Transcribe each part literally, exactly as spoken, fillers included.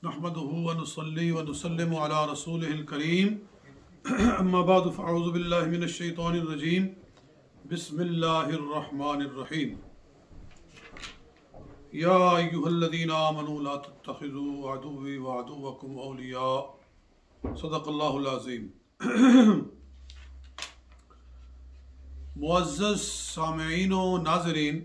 नहमदुहु व नुसल्ली व नुसल्लिमु अला रसूलिहिल करीम अम्मा बअद फ़अऊज़ु बिल्लाहि मिनश शैतानिर रजीम बिस्मिल्लाहिर रहमानिर रहीम या अय्युहल्लज़ीना आमनू ला तत्तखिज़ू अदुव्वी व अदुव्वकुम औलिया सदक़ल्लाहुल अज़ीम। मुअज़्ज़ज़ सामिईन व नाज़रीन,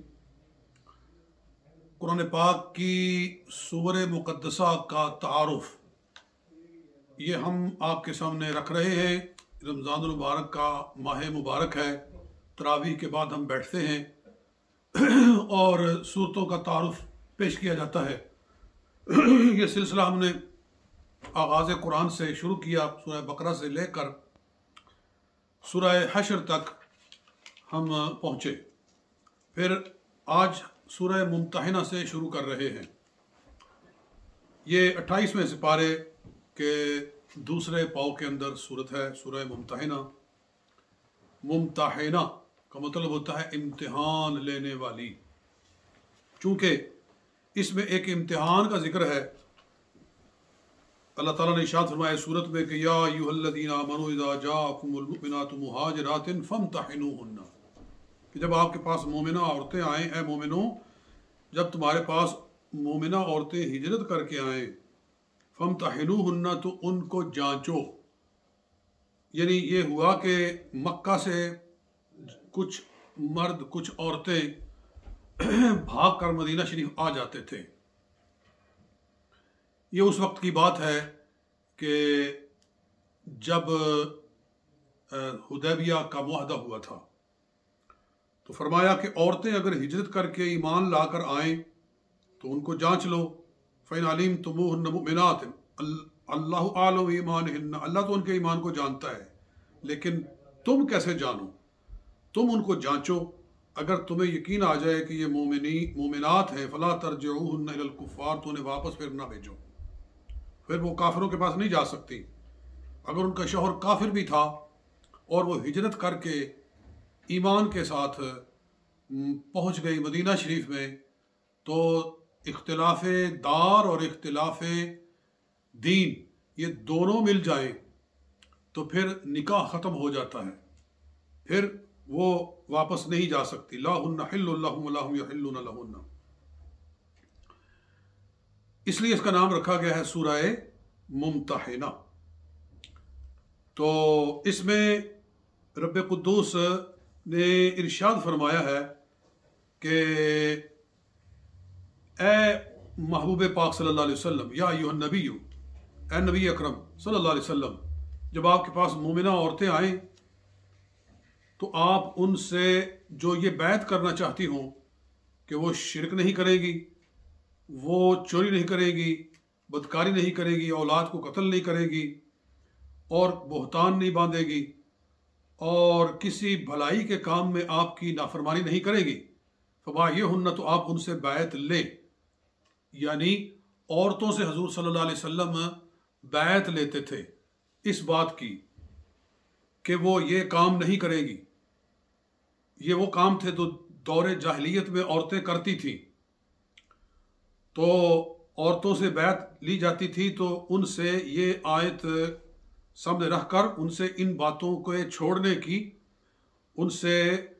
कुरान पाक की सूरह मुक़द्दसा का तारुफ़ ये हम आपके सामने रख रहे हैं। रमज़ानुल मुबारक का माह मुबारक है, तरावीह के बाद हम बैठते हैं और सूरतों का तारुफ़ पेश किया जाता है। ये सिलसिला हमने आगाज़ कुरान से शुरू किया, सूरह बकरा से लेकर सूरह हश्र तक हम पहुँचे। फिर आज सूरह मुम्तहिना से शुरू कर रहे हैं। ये अट्ठाईसवें सिपारे के दूसरे पाव के अंदर सूरत है, सूरह मुम्तहिना। मुम्तहिना का मतलब होता है इम्तिहान लेने वाली। चूँकि इसमें एक इम्तिहान का जिक्र है, अल्लाह ताला ने इरशाद फरमाया सूरत में कि या अय्युहल्लज़ीना आमनू इज़ा जाअकुमुल मुमिनातु मुहाजिरातिन फम्तहिनूहुन्ना, कि जब आपके पास मोमिना औरतें आएँ, ए मोमिनो, जब तुम्हारे पास मोमिना औरतें हिजरत करके आएँ, फम्तहिनूहुन्ना, तो उनको जांचो। यानी ये हुआ कि मक्का से कुछ मर्द, कुछ औरतें भाग कर मदीना शरीफ आ जाते थे। ये उस वक्त की बात है कि जब हुदैबिया का मुआहदा हुआ था। तो फरमाया कि औरतें अगर हिजरत करके ईमान लाकर आएँ तो उनको जांच लो। फ़इन अलिमतुमूहुन्ना मुमिनातिन अल्लाहु आलम ईमानिहिन्ना, अल्लाह तो उनके ईमान को जानता है, लेकिन तुम कैसे जानो? तुम उनको जांचो। अगर तुम्हें यकीन आ जाए कि ये मोमिनी मोमिनात हैं, फ़ला तरजिऊहुन्ना इलल कुफ़्फ़ार, तो उन्हें वापस फिर ना भेजो। फिर वो काफिरों के पास नहीं जा सकती। अगर उनका शौहर काफिर भी था और वो हिजरत करके ईमान के साथ पहुंच गई मदीना शरीफ में, तो इख्तिलाफ दार और इख्तिलाफ दीन ये दोनों मिल जाएं तो फिर निकाह ख़त्म हो जाता है, फिर वो वापस नहीं जा सकती। ला हुन्ना हिल्लुन लहुम व ला हुम यहिल्लून लहुन्ना। इसलिए इसका नाम रखा गया है सूरह मुम्तहिना। तो इसमें रब्बे कुद्दूस ने इरशाद फरमाया है कि ए महबूब पाक सल्लल्लाहु अलैहि वसल्लम, या अय्युहन नबिय्यु, ए नबी अकरम सल्लल्लाहु अलैहि वसल्लम, जब आपके पास मोमिना औरतें आएँ तो आप उनसे जो ये बैत करना चाहती हों कि वो शिरक नहीं करेगी, वो चोरी नहीं करेगी, बदकारी नहीं करेगी, औलाद को कत्ल नहीं करेगी और बोहतान नहीं बांधेगी और किसी भलाई के काम में आपकी नाफरमानी नहीं करेगी, फ़बाय्युहुन्ना, तो आप उनसे बैत लें। यानी औरतों से हजूर सल्लल्लाहु अलैहि वसल्लम बैत लेते थे इस बात की कि वो ये काम नहीं करेगी। ये वो काम थे तो दौरे जाहिलियत में औरतें करती थी। तो औरतों से बैत ली जाती थी तो उनसे ये आयत सामने रखकर उनसे इन बातों को छोड़ने की, उनसे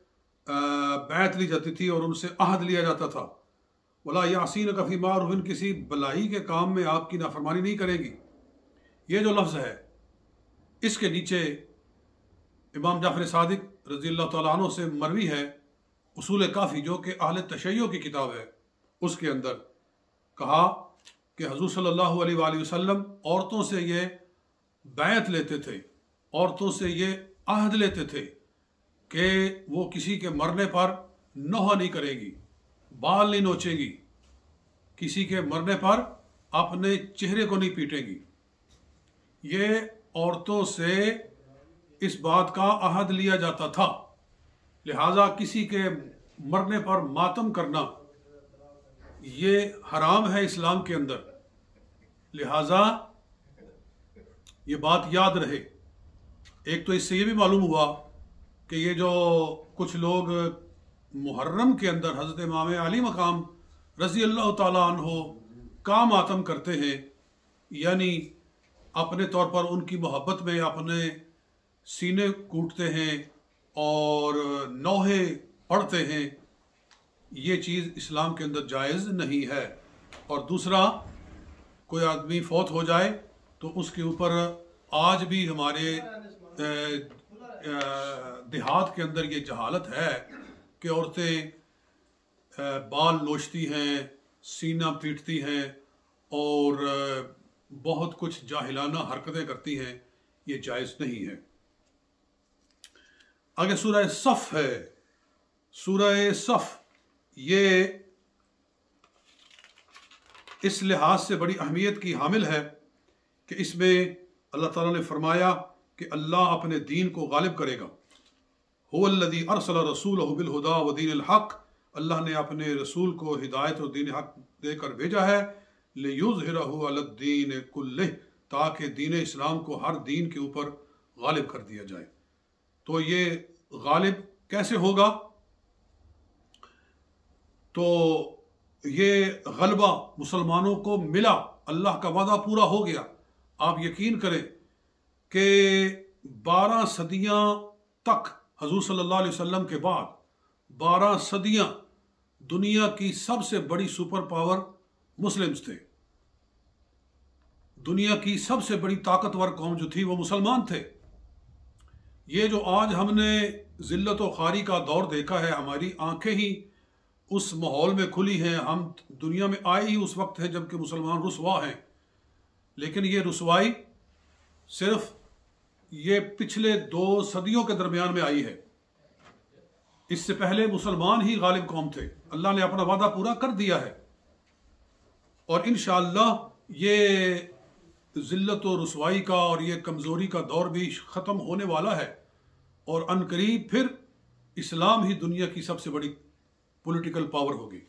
बैत ली जाती थी और उनसे अहद लिया जाता था। वला यासीन फी मारूफ़िन, किसी भलाई के काम में आपकी नाफरमानी नहीं करेगी। ये जो लफ्ज़ है इसके नीचे इमाम जाफ़र सादिक रज़ियल्लाहु तआला अन्हु से मरवी है, उसूल काफ़ी जो कि अहले तशय्युअ की किताब है, उसके अंदर कहा कि हजूर सल्लल्लाहु अलैहि वसल्लम औरतों से ये बैत लेते थे, औरतों से ये अहद लेते थे कि वो किसी के मरने पर नौहा नहीं करेगी, बाल नहीं नोचेगी, किसी के मरने पर अपने चेहरे को नहीं पीटेगी। ये औरतों से इस बात का अहद लिया जाता था। लिहाजा किसी के मरने पर मातम करना ये हराम है इस्लाम के अंदर। लिहाजा ये बात याद रहे। एक तो इससे ये भी मालूम हुआ कि ये जो कुछ लोग मुहर्रम के अंदर हज़रत इमाम अली मकाम रज़ी अल्लाह ताला अन्हो का मातम करते हैं, यानी अपने तौर पर उनकी मोहब्बत में अपने सीने कूटते हैं और नौहे पढ़ते हैं, ये चीज़ इस्लाम के अंदर जायज़ नहीं है। और दूसरा, कोई आदमी फौत हो जाए तो उसके ऊपर आज भी हमारे देहात के अंदर ये जहालत है कि औरतें बाल नोचती हैं, सीना पीटती हैं और बहुत कुछ जाहिलाना हरकतें करती हैं। ये जायज़ नहीं है। आगे सूरह सफ़ है। सूरह सफ़ ये इस लिहाज से बड़ी अहमियत की हामिल है कि इसमें अल्लाह ताला ने फरमाया कि अल्लाह अपने दीन को गालिब करेगा। हुवल्लज़ी अरसला रसूलहु बिल हुदा व दीनिल हक़, अल्लाह ने अपने रसूल को हिदायत और दीन हक़ देकर भेजा है। लियुज़हिरहु अलद्दीन कुल्लिह, ताकि दीन इस्लाम को हर दीन के ऊपर गालिब कर दिया जाए। तो ये गालिब कैसे होगा? तो ये गलबा मुसलमानों को मिला, अल्लाह का वादा पूरा हो गया। आप यकीन करें कि बारह सदियां तक हजूर सल्लल्लाहु अलैहि वसल्लम के बाद बारह सदियां दुनिया की सबसे बड़ी सुपर पावर मुस्लिम्स थे। दुनिया की सबसे बड़ी ताकतवर कौम जो थी वो मुसलमान थे। ये जो आज हमने जिल्लत व खारी का दौर देखा है, हमारी आंखें ही उस माहौल में खुली हैं। हम दुनिया में आए ही उस वक्त है जबकि मुसलमान रुसवा हैं। लेकिन ये रुसवाई सिर्फ ये पिछले दो सदियों के दरमियान में आई है। इससे पहले मुसलमान ही गालिब कौम थे। अल्लाह ने अपना वादा पूरा कर दिया है और इंशाअल्लाह ये जिल्लत और रुसवाई का और ये कमज़ोरी का दौर भी ख़त्म होने वाला है और अनकरीब फिर इस्लाम ही दुनिया की सबसे बड़ी पॉलिटिकल पावर होगी।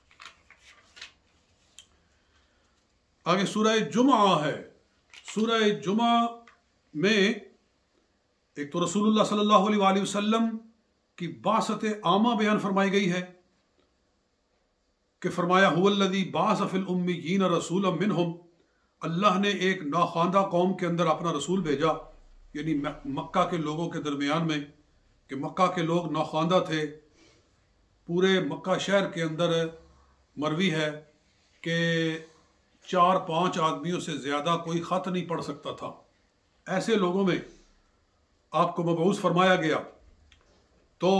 आगे सूरह जुमा है। सूरह जुमा में एक तो रसूलुल्लाह सल्लल्लाहु अलैहि वसल्लम की बासत आमा बयान फरमाई गई है कि फरमाया हुवल्लज़ी बाअस फिल उम्मिय्यीन रसूलन मिनहुम, अल्लाह ने एक नाख्वांदा कौम के अंदर अपना रसूल भेजा, यानी मक्का के लोगों के दरमियान में, कि मक्का के लोग नाख्वांदा थे। पूरे मक्का शहर के अंदर मरवी है कि चार पांच आदमियों से ज़्यादा कोई ख़त नहीं पढ़ सकता था। ऐसे लोगों में आपको मबऊस फरमाया गया। तो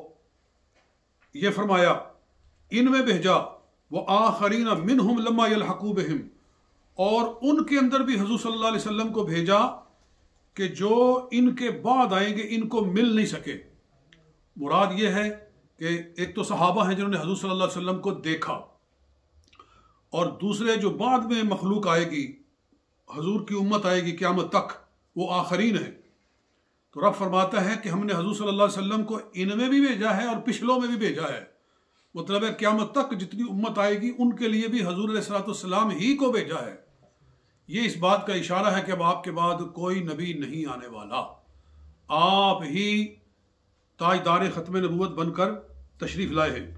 ये फरमाया इनमें भेजा वो आखरीन मिनहुम लम्मा यलहकू बिहिम, और उनके अंदर भी हुज़ूर सल्लल्लाहु अलैहि वसल्लम को भेजा कि जो इनके बाद आएंगे इनको मिल नहीं सके। मुराद ये है कि एक तो सहाबा हैं जिन्होंने हुज़ूर सल्लल्लाहु अलैहि वसल्लम को देखा, और दूसरे जो बाद में मखलूक आएगी, हुज़ूर की उम्मत आएगी क़यामत तक, वो आखरीन है। तो रब फरमाता है कि हमने हुज़ूर सल्लल्लाहु अलैहि वसल्लम को इनमें भी भेजा है और पिछलों में भी भेजा है। मतलब है क़यामत तक जितनी उम्मत आएगी उनके लिए भी हुज़ूर अलैहिस्सलातु वस्सलाम ही को भेजा है। ये इस बात का इशारा है कि अब आपके बाद कोई नबी नहीं आने वाला, आप ही ताजदार ख़त्म नबूवत बनकर तशरीफ़ लाए हैं।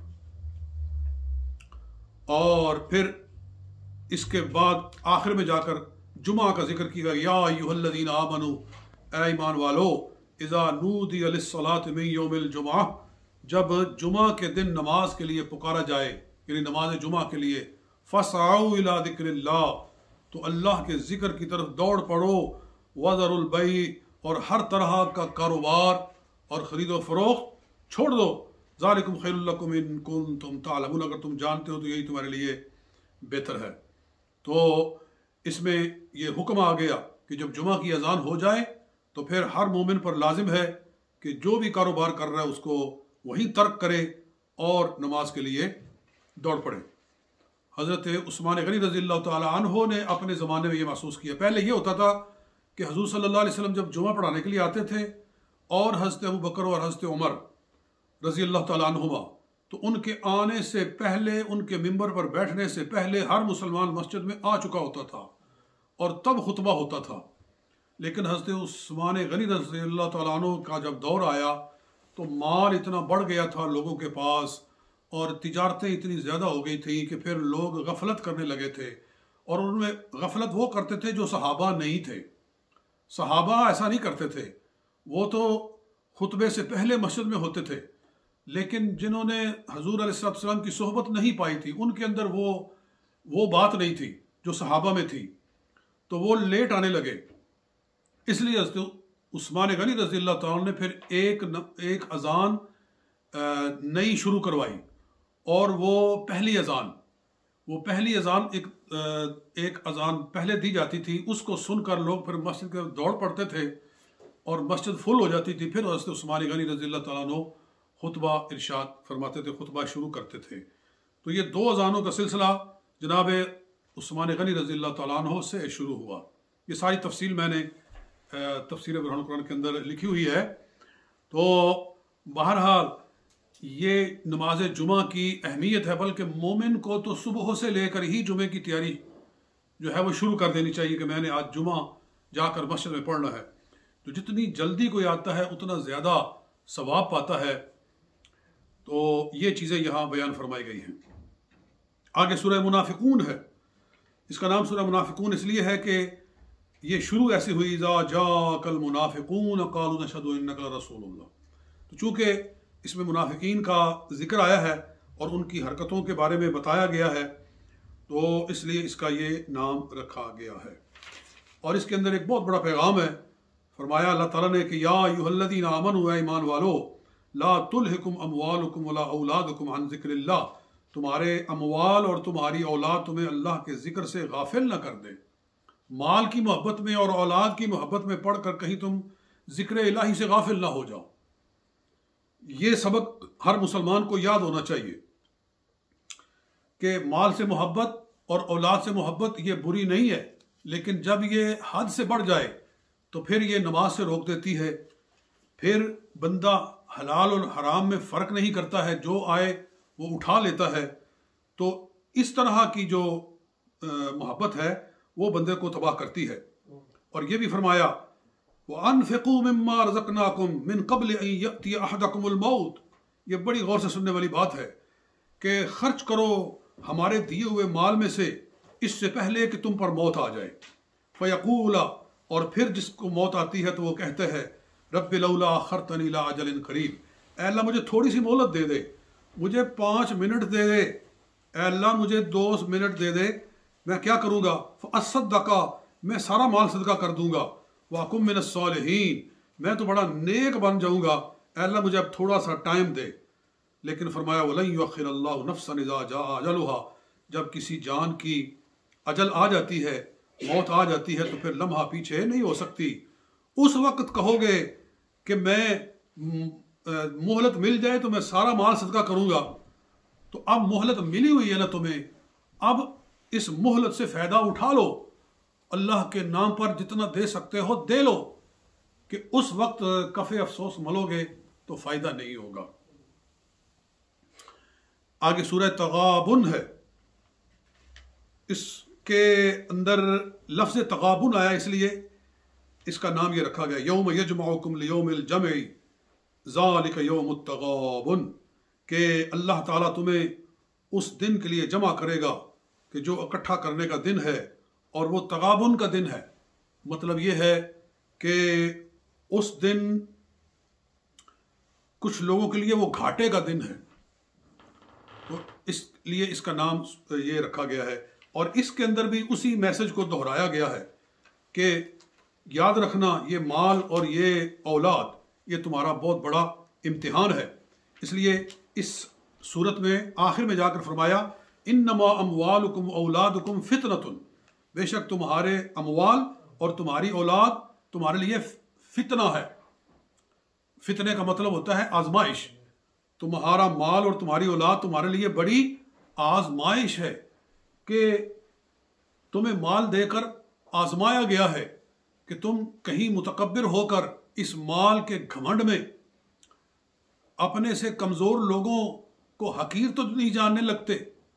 और फिर इसके बाद आखिर में जाकर जुमा का जिक्र किया, या अय्युहल्लज़ीना आमनू, ऐ ईमान वालो, इज़ा नूदिया लिस्सलाति मिन यौमिल जुमा, जब जुमा के दिन नमाज के लिए पुकारा जाए, यानी नमाज जुमा के लिए, फसआउ इला ज़िक्रिल्लाह, तो अल्लाह के ज़िक्र की तरफ दौड़ पड़ो, वज़रुल बै, और हर तरह का कारोबार और ख़रीदो फरोख्त छोड़ दो, ज़ालिकुम खैरुल लकुम इन कुंतुम तालमून, अगर तुम जानते हो तो यही तुम्हारे लिए बेहतर है। तो इसमें ये हुक्म आ गया कि जब जुमा की अजान हो जाए तो फिर हर मोमिन पर लाजिम है कि जो भी कारोबार कर रहा है उसको वहीं तर्क करे और नमाज के लिए दौड़ पड़े। हज़रत उस्मान गनी रज़ियल्लाहु ताला अन्हो ने अपने ज़माने में ये महसूस किया। पहले ये होता था कि हुज़ूर सल्लल्लाहु अलैहि वसल्लम जब जुमा पढ़ाने के लिए आते थे और हज़रत अबू बकर और हज़रत उमर रज़ियल्लाहु ताला अन्हुमा, तो उनके आने से पहले, उनके मिंबर पर बैठने से पहले हर मुसलमान मस्जिद में आ चुका होता था और तब खुतबा होता था। लेकिन हज़रत उस्मान गनी रज़ियल्लाहु ताला अन्हु का जब दौर आया तो माल इतना बढ़ गया था लोगों के पास और तिजारतें इतनी ज़्यादा हो गई थी कि फिर लोग गफलत करने लगे थे और उनमें गफलत वो करते थे जो सहाबा नहीं थे। सहाबा ऐसा नहीं करते थे, वो तो खुतबे से पहले मस्जिद में होते थे, लेकिन जिन्होंने हजूर अलैहिस्सलाम की सोहबत नहीं पाई थी, उनके अंदर वो वो बात नहीं थी जो सहाबा में थी, तो वो लेट आने लगे। इसलिए हज़रत उस्मान गनी रज़ी अल्लाह तआला ने फिर एक न, एक अजान नई शुरू करवाई, और वो पहली अजान वो पहली अजान एक एक अजान पहले दी जाती थी, उसको सुनकर लोग फिर मस्जिद के दौड़ पड़ते थे और मस्जिद फुल हो जाती थी। फिर हज़रत उस्मान गनी रज़ी अल्लाह तआला अन्हु खुतबा इरशाद फरमाते थे, खुतबा शुरू करते थे। तो ये दो अजानों का सिलसिला जनाब उस्मान गनी रज़ी अल्लाह तआला अन्हु से शुरू हुआ। ये सारी तफसील मैंने तफसीर बुरहानुल कुरान के अंदर लिखी हुई है। तो बहरहाल ये नमाज जुमा की अहमियत है, बल्कि मोमिन को तो सुबह से लेकर ही जुमे की तैयारी जो है वो शुरू कर देनी चाहिए कि मैंने आज जुमा जाकर मस्जिद में पढ़ना है। तो जितनी जल्दी कोई आता है उतना ज़्यादा सवाब पाता है। तो ये चीज़ें यहाँ बयान फरमाई गई हैं। आगे सूरह मुनाफिकून है। इसका नाम सूरह मुनाफिकून इसलिए है कि ये शुरू ऐसी हुई, जा जा कल मुनाफिकून क़ालू नशहदु इन्नका लरसूलुल्लाह। तो चूँकि इसमें मुनाफिकीन का जिक्र आया है और उनकी हरकतों के बारे में बताया गया है, तो इसलिए इसका ये नाम रखा गया है। और इसके अंदर एक बहुत बड़ा पैगाम है। फरमाया अल्लाह ताला ने कि या अय्युहल्लज़ीना आमनू, ऐ ईमान वालो, ला तुल्हिकुम अमवालुकुम वला औलादुकुम अन ज़िक्रिल्लाह, तुम्हारे अमवाल और तुम्हारी औलाद तुम्हें अल्लाह के ज़िक्र से गाफिल न कर दे। माल की मोहब्बत में और औलाद की मोहब्बत में पढ़कर कहीं तुम ज़िक्र इलाही से गाफिल ना हो जाओ। ये सबक हर मुसलमान को याद होना चाहिए कि माल से मोहब्बत और औलाद से मोहब्बत ये बुरी नहीं है, लेकिन जब ये हद से बढ़ जाए तो फिर ये नमाज से रोक देती है। फिर बंदा हलाल और हराम में फ़र्क नहीं करता है, जो आए वो उठा लेता है। तो इस तरह की जो मोहब्बत है वो बंदे को तबाह करती है। और ये भी फरमाया वअन्फ़िक़ू मिम्मा रज़क़नाकुम मिन क़ब्ल अन यअतिय अहदकुमुल मौत। ये बड़ी गौर से सुनने वाली बात है कि खर्च करो हमारे दिए हुए माल में से इससे पहले कि तुम पर मौत आ जाए। फ़यक़ूला, और फिर जिसको मौत आती है तो वो कहते हैं रब्बि लौला अख़रतनी इला अजलिन क़रीब, ऐ अल्लाह मुझे थोड़ी सी मोहलत दे दे, मुझे पाँच मिनट दे दे, ऐ अल्लाह मुझे दो मिनट दे दे, मैं क्या करूँगा, फ़अस्सद्दक़ा, मैं सारा माल सदका कर दूँगा, वाकुम मिनस सालिहीन, मैं तो बड़ा नेक बन जाऊँगा, ऐ अल्लाह मुझे अब थोड़ा सा टाइम दे। लेकिन फरमाया वलन युअख़्खिरुल्लाहु नफ़्सन इज़ा जाअ अजलुहा, जब किसी जान की अजल आ जाती है, मौत आ जाती है, तो फिर लम्हा पीछे नहीं हो सकती। उस वक्त कहोगे कि मैं मोहलत मिल जाए तो मैं सारा माल सदका करूँगा, तो अब मोहलत मिली हुई है ना तुम्हें, अब इस मोहलत से फ़ायदा उठा लो, अल्लाह के नाम पर जितना दे सकते हो दे लो, कि उस वक्त कफ़े अफसोस मलोगे तो फ़ायदा नहीं होगा। आगे सूरह तगाबुन है। इसके अंदर लफ्ज़ तगाबुन आया, इसलिए इसका नाम ये रखा गया, यौम यजमउकुम लियौमिल जमई ज़ालिका यौमुत तगाबुन, कि अल्लाह ताला तुम्हें उस दिन के लिए जमा करेगा कि जो इकट्ठा करने का दिन है, और वो तगाबुन का दिन है। मतलब ये है कि उस दिन कुछ लोगों के लिए वो घाटे का दिन है, तो इसलिए इसका नाम ये रखा गया है। और इसके अंदर भी उसी मैसेज को दोहराया गया है कि याद रखना, ये माल और ये औलाद ये तुम्हारा बहुत बड़ा इम्तिहान है। इसलिए इस सूरत में आखिर में जाकर फरमाया इन्नमा अमवालुकुम औलादुकुम फितनतुन, बेशक तुम्हारे अमवाल और तुम्हारी औलाद तुम्हारे लिए फितना है। फितने का मतलब होता है आजमाइश। तुम्हारा माल और तुम्हारी औलाद तुम्हारे लिए बड़ी आजमाइश है कि तुम्हें माल देकर आजमाया गया है कि तुम कहीं मुतकब्बिर होकर इस माल के घमंड में अपने से कमज़ोर लोगों को हकीर तो नहीं जानने लगते,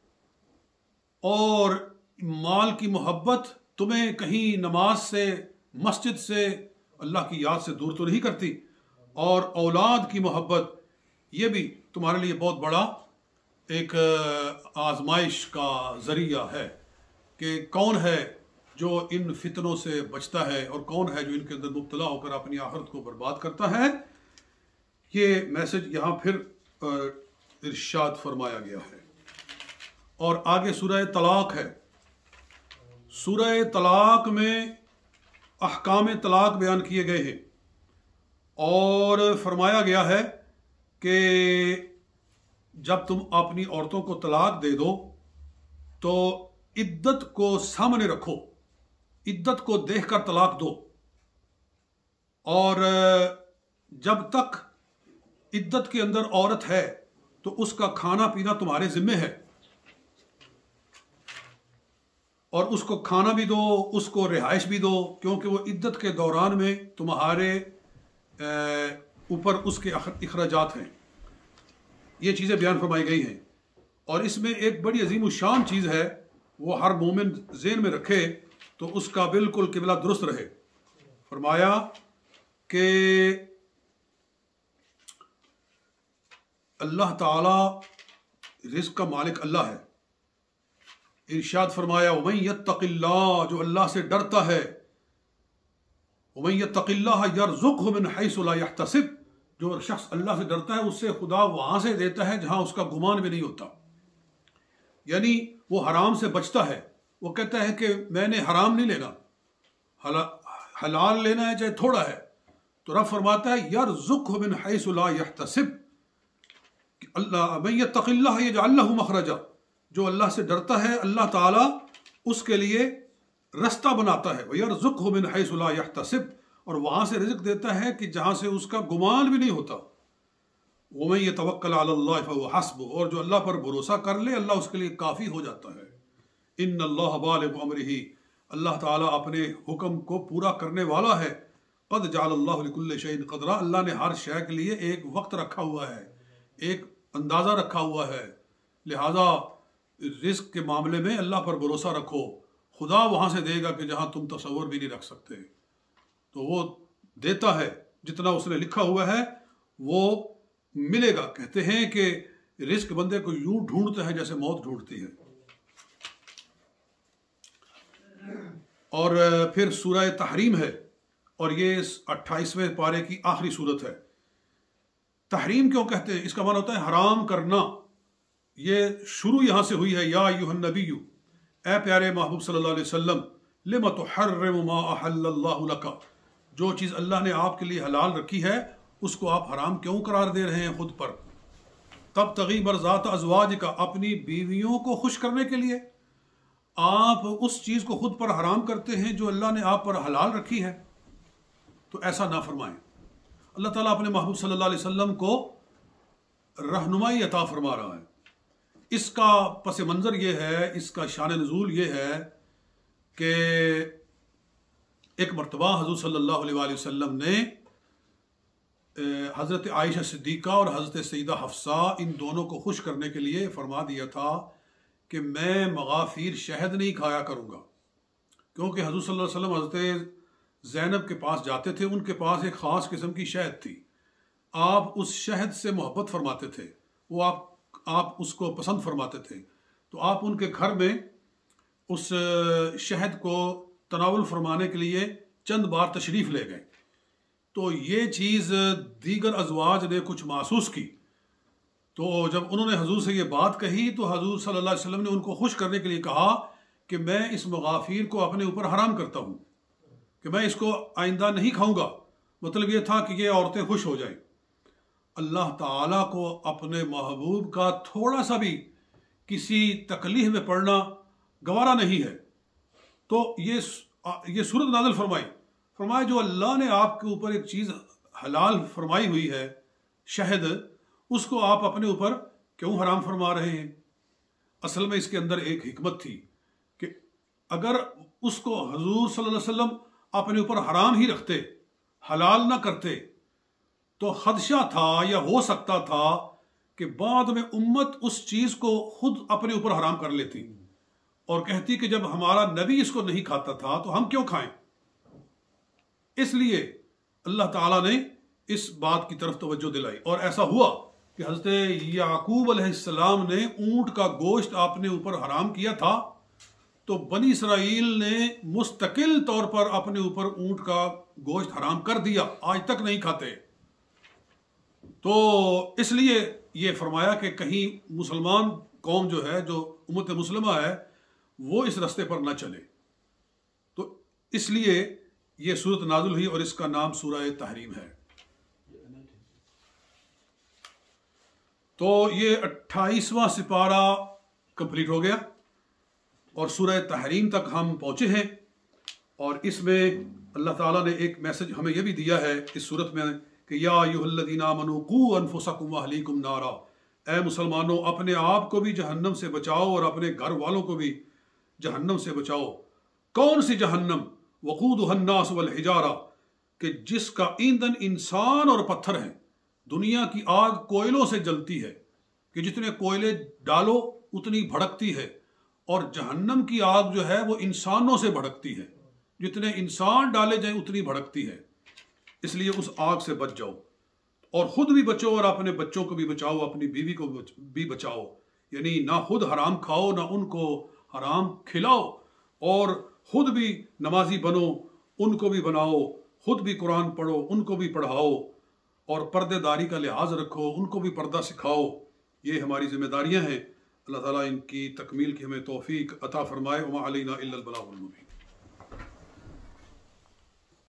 और माल की मोहब्बत तुम्हें कहीं नमाज से, मस्जिद से, अल्लाह की याद से दूर तो नहीं करती, और औलाद की मोहब्बत ये भी तुम्हारे लिए बहुत बड़ा एक आजमाइश का ज़रिया है कि कौन है जो इन फितनों से बचता है और कौन है जो इनके अंदर मुब्तला होकर अपनी आखिरत को बर्बाद करता है। ये मैसेज यहाँ फिर इरशाद फरमाया गया है। और आगे सूरह तलाक है। सूरह तलाक में अहकाम तलाक बयान किए गए हैं और फरमाया गया है कि जब तुम अपनी औरतों को तलाक दे दो तो इद्दत को सामने रखो, इद्दत को देखकर तलाक दो, और जब तक इद्दत के अंदर औरत है तो उसका खाना पीना तुम्हारे जिम्मे है, और उसको खाना भी दो, उसको रिहाइश भी दो, क्योंकि वो इद्दत के दौरान में तुम्हारे ऊपर उसके अखराजात हैं। ये चीज़ें बयान फरमाई गई हैं। और इसमें एक बड़ी अजीम शान चीज़ है, वो हर मोमिन ज़हन में रखे तो उसका बिल्कुल किबला दुरुस्त रहे। फरमाया कि अल्लाह ताला रिज़्क़ का मालिक अल्लाह है। इरशाद फरमाया वमन यत्तक़िल्लाह, जो अल्लाह से डरता है, वमन यत्तक़िल्लाह यरज़ुक़हु मिन हैसु ला यहतसिब, जो शख्स अल्लाह से डरता है उससे खुदा वहां से देता है जहां उसका गुमान भी नहीं होता। यानी वो हराम से बचता है। वो कहता है कि मैंने हराम नहीं लेना, हला, हलाल लेना है चाहे थोड़ा है। तो रब फरमाता है यरज़ुक़हु मिन हैसु ला यहतसिब, अल्लाह मन यत्तक़िल्लाह यजअल लहु मख़रजा, जो अल्लाह से डरता है अल्लाह ताला उसके लिए रास्ता बनाता है। वयरज़ुक़हु मिन हैसु ला यहतसिब, और वहां से रिज़्क़ देता है कि जहां से उसका गुमान भी नहीं होता। वमन यतवक्कल अलल्लाह फहुव हस्बुह, और जो अल्लाह पर भरोसा कर ले अल्लाह उसके लिए काफ़ी हो जाता है। इन्नल्लाह बालिग़ु अम्रिही, अल्लाह ताला अपने हुक्म को पूरा करने वाला है। क़द जअलल्लाहु लिकुल्लि शैइन क़दरा, अल्लाह ने हर शय के लिए एक वक्त रखा हुआ है, एक अंदाज़ा रखा हुआ है। लिहाजा रिज़्क़ के मामले में अल्लाह पर भरोसा रखो, खुदा वहाँ से देगा कि जहाँ तुम तसव्वुर भी नहीं रख सकते। तो वो देता है, जितना उसने लिखा हुआ है वो मिलेगा। कहते हैं कि रिज़्क़ बंदे को यूं ढूंढता है जैसे मौत ढूंढती है। और फिर सूरह तहरीम है, और ये इस अट्ठाईसवें पारे की आखिरी सूरत है। तहरीम क्यों कहते हैं? इसका माना होता है हराम करना। ये शुरू यहाँ से हुई है, या अय्युहन नबिय्यु, ए प्यारे महबूब सल्लल्लाहु अलैहि वसल्लम, लिमा तुहर्रिमु मा अहल्लल्लाहु लका, जो चीज़ अल्लाह ने आपके लिए हलाल रखी है उसको आप हराम क्यों करार दे रहे हैं खुद पर। तब तगी बरज़ात अज़वाज का, अपनी बीवियों को खुश करने के लिए आप उस चीज़ को खुद पर हराम करते हैं जो अल्लाह ने आप पर हलाल रखी है। तो ऐसा ना फरमाएं। अल्लाह ताला अपने महबूब सल्लल्लाहु अलैहि वसल्लम को रहनुमाई अता फरमा रहा है। इसका पस मंज़र ये है, इसका शान नज़ूल ये है कि एक मरतबा हज़रत सल्लल्लाहु अलैहि वसल्लम ने हज़रत आयशा सिद्दीक़ा और हज़रत सईदा हफ्सा, इन दोनों को खुश करने के लिए फरमा दिया था कि मैं मगाफिर शहद नहीं खाया करूँगा। क्योंकि हज़रत सल्लल्लाहु अलैहि वसल्लम हज़रत ज़ैनब के पास जाते थे, उनके पास एक ख़ास किस्म की शहद थी। आप उस शहद से मोहब्बत फरमाते थे, वो आप आप उसको पसंद फरमाते थे। तो आप उनके घर में उस शहद को तनावुल फरमाने के लिए चंद बार तशरीफ़ ले गए। तो ये चीज़ दीगर अज़वाज ने कुछ महसूस की। तो जब उन्होंने हजूर से ये बात कही तो हजूर सल्लल्लाहु अलैहि वसल्लम ने उनको खुश करने के लिए कहा कि मैं इस मगाफिर को अपने ऊपर हराम करता हूँ, कि मैं इसको आइंदा नहीं खाऊंगा। मतलब ये था कि ये औरतें खुश हो जाएं। अल्लाह ताला को अपने महबूब का थोड़ा सा भी किसी तकलीफ में पड़ना गवारा नहीं है। तो ये ये सूरत नाज़िल फरमाई फरमाया जो अल्लाह ने आपके ऊपर एक चीज़ हलाल फरमाई हुई है शहद, उसको आप अपने ऊपर क्यों हराम फरमा रहे हैं। असल में इसके अंदर एक हिकमत थी कि अगर उसको हजूर सल्लल्लाहु अलैहि वसल्लम अपने ऊपर हराम ही रखते, हलाल ना करते, तो खदशा था या हो सकता था कि बाद में उम्मत उस चीज़ को खुद अपने ऊपर हराम कर लेती और कहती कि जब हमारा नबी इसको नहीं खाता था तो हम क्यों खाएं। इसलिए अल्लाह ताला ने इस बात की तरफ तवज्जो दिलाई और ऐसा हुआ कि हज़रत याकूब अलैहिस्सलाम ने ऊंट का गोश्त आपने ऊपर हराम किया था। तो तो बनी इसराइल ने मुस्तकिल तौर पर अपने ऊपर ऊंट का गोश्त हराम कर दिया, आज तक नहीं खाते। तो इसलिए ये फरमाया कि कहीं मुसलमान कौम जो है, जो उम्मत मुस्लिमा है, वो इस रास्ते पर ना चले। तो इसलिए ये सूरत नाज़िल हुई और इसका नाम सूरह तहरीम है। तो ये अट्ठाईसवां सिपारा कंप्लीट हो गया और सूरह तहरीम तक हम पहुंचे हैं। और इसमें अल्लाह ताला ने एक मैसेज हमें यह भी दिया है इस सूरत में कि या अय्युहल्लज़ीना आमनू कू अनफुसकुम व अहलीकुम नारा, ए मुसलमानों अपने आप को भी जहन्नम से बचाओ और अपने घर वालों को भी जहन्नम से बचाओ। कौन सी जहन्नम? वक़ूदुहन्नास वल हिजारा, कि जिसका ईंधन इंसान और पत्थर है। दुनिया की आग कोयलों से जलती है कि जितने कोयले डालो उतनी भड़कती है, और जहन्नम की आग जो है वो इंसानों से भड़कती है, जितने इंसान डाले जाएं उतनी भड़कती है। इसलिए उस आग से बच जाओ और खुद भी बचो और अपने बच्चों को भी बचाओ, अपनी बीवी को भी बचाओ। यानी ना खुद हराम खाओ ना उनको हराम खिलाओ, और खुद भी नमाजी बनो, उनको भी बनाओ, खुद भी कुरान पढ़ो, उनको भी पढ़ाओ, और पर्देदारी का लिहाज रखो, उनको भी पर्दा सिखाओ। ये हमारी जिम्मेदारियां हैं। अल्लाह ताला इनकी तकमील की हमें तौफीक अता फरमाए। वमा अलैना इल्लल बलागुल मुबीन।